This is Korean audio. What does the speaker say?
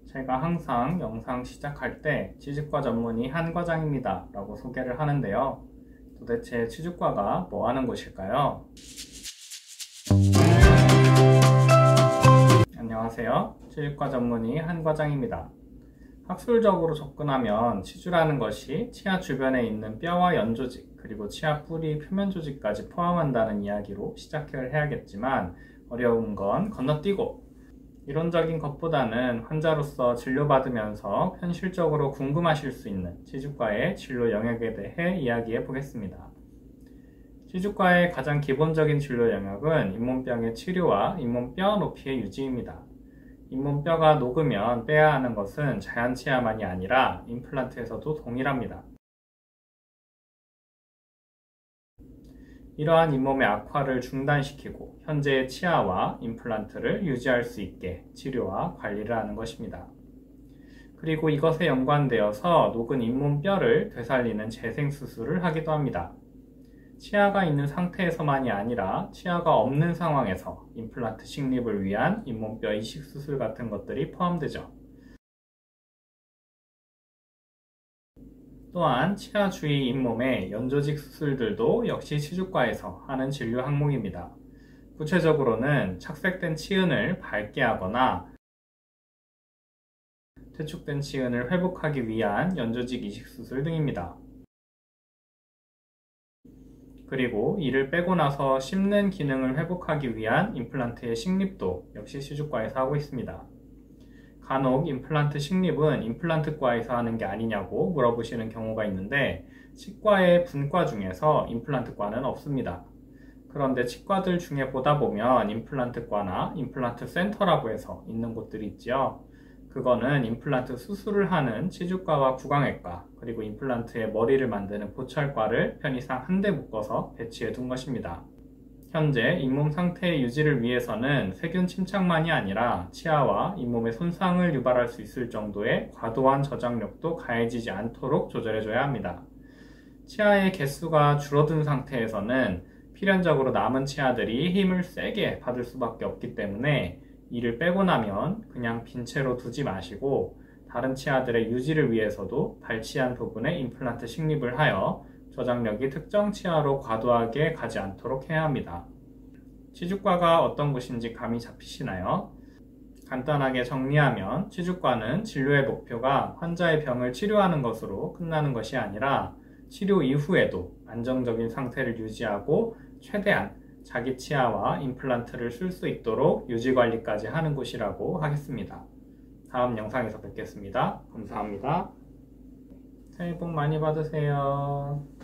제가 항상 영상 시작할 때 치즈과 전문의 한과장입니다 라고 소개를 하는데요. 도대체 치즈과가 뭐 하는 곳일까요? 안녕하세요. 치즈과 전문의 한과장입니다. 학술적으로 접근하면 치주라는 것이 치아 주변에 있는 뼈와 연조직, 그리고 치아 뿌리 표면 조직까지 포함한다는 이야기로 시작을 해야겠지만 어려운 건 건너뛰고 이론적인 것보다는 환자로서 진료받으면서 현실적으로 궁금하실 수 있는 치주과의 진료 영역에 대해 이야기해 보겠습니다. 치주과의 가장 기본적인 진료 영역은 잇몸병의 치료와 잇몸뼈 높이의 유지입니다. 잇몸뼈가 녹으면 빼야 하는 것은 자연 치아만이 아니라 임플란트에서도 동일합니다. 이러한 잇몸의 악화를 중단시키고 현재의 치아와 임플란트를 유지할 수 있게 치료와 관리를 하는 것입니다. 그리고 이것에 연관되어서 녹은 잇몸뼈를 되살리는 재생수술을 하기도 합니다. 치아가 있는 상태에서만이 아니라 치아가 없는 상황에서 임플란트 식립을 위한 잇몸뼈 이식수술 같은 것들이 포함되죠. 또한 치아 주위 잇몸의 연조직 수술들도 역시 치주과에서 하는 진료 항목입니다. 구체적으로는 착색된 치은을 밝게 하거나 퇴축된 치은을 회복하기 위한 연조직 이식 수술 등입니다. 그리고 이를 빼고 나서 씹는 기능을 회복하기 위한 임플란트의 식립도 역시 치주과에서 하고 있습니다. 간혹 임플란트 식립은 임플란트과에서 하는 게 아니냐고 물어보시는 경우가 있는데 치과의 분과 중에서 임플란트과는 없습니다. 그런데 치과들 중에 보다 보면 임플란트과나 임플란트 센터라고 해서 있는 곳들이 있죠. 그거는 임플란트 수술을 하는 치주과와 구강외과, 그리고 임플란트의 머리를 만드는 보철과를 편의상 한데 묶어서 배치해 둔 것입니다. 현재 잇몸 상태의 유지를 위해서는 세균 침착만이 아니라 치아와 잇몸의 손상을 유발할 수 있을 정도의 과도한 저장력도 가해지지 않도록 조절해줘야 합니다. 치아의 개수가 줄어든 상태에서는 필연적으로 남은 치아들이 힘을 세게 받을 수밖에 없기 때문에 이를 빼고 나면 그냥 빈 채로 두지 마시고 다른 치아들의 유지를 위해서도 발치한 부분에 임플란트 식립을 하여 저장력이 특정 치아로 과도하게 가지 않도록 해야 합니다. 치주과가 어떤 곳인지 감이 잡히시나요? 간단하게 정리하면 치주과는 진료의 목표가 환자의 병을 치료하는 것으로 끝나는 것이 아니라 치료 이후에도 안정적인 상태를 유지하고 최대한 자기 치아와 임플란트를 쓸 수 있도록 유지관리까지 하는 곳이라고 하겠습니다. 다음 영상에서 뵙겠습니다. 감사합니다. 새해 복 많이 받으세요.